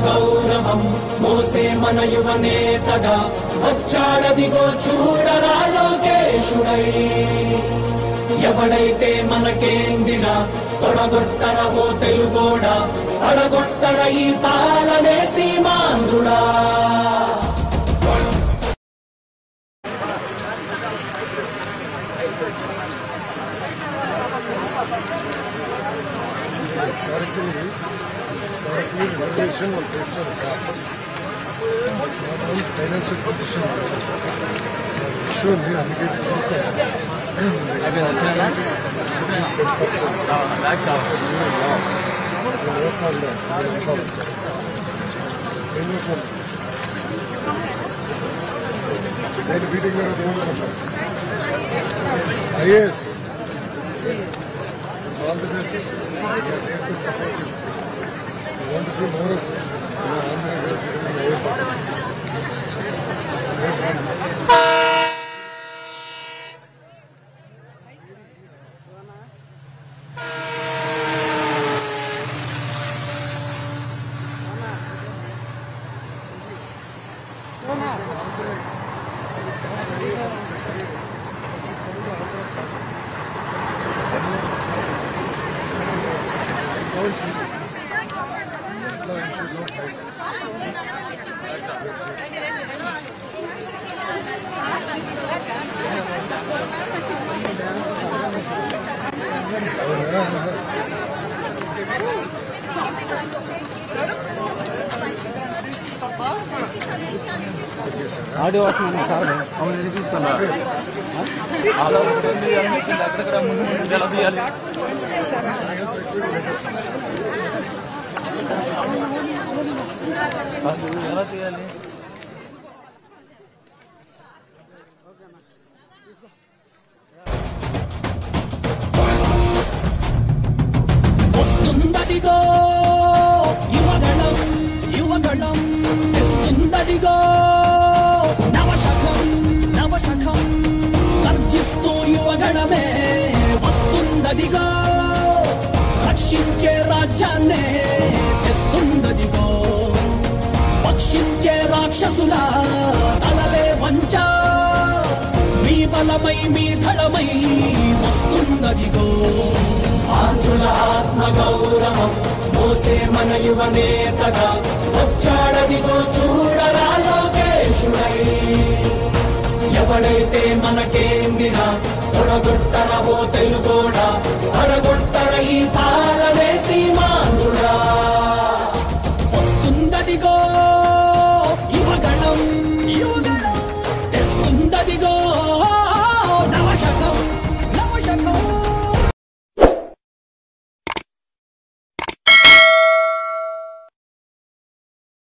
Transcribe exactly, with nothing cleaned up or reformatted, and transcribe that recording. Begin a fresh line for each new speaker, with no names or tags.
గౌరవం మోసే మన యువనేతగా వచ్చాడదిగో చూడరా లోకేశుడై. ఎవడైతే మనకేందిరా తొడగొట్టర ఓ తెలుగోడా, అడగొట్టర ఈ పాలనే సీమాంధ్రుడా.
Reservation will taste of gas. Not only financial condition, sure, we are getting yes, all the best. We are there to support you. I want to see more of you. I'm going to get the A S.
Audio వస్తున్నాను sir అవును తీసుకున్నా అలా ఉంటుంది అక్కడక్కడ ముందు ముందు ఎలా తీయాలి ఎలా తీయాలి
వస్తుందదిగో యువగళం యువగళం వస్తుందదిగో నవశకం నవశకం గర్జిస్తూ యువగళమే వస్తుందదిగో రక్షించే రాజ్యాన్నే తెస్తుందదిగో పక్షించే రాక్షసుల తలలే వంచ మీ బలమై మీ ధళమై వస్తుందదిగో ఆంధ్రుల ఆత్మ గౌరవం మోసే మన యువనేతగా వచ్చాడదిగో చూడరా లోకేశుడై. ఎవడైతే మనకేందిరా తొడగొట్టరా ఓ తెలుగు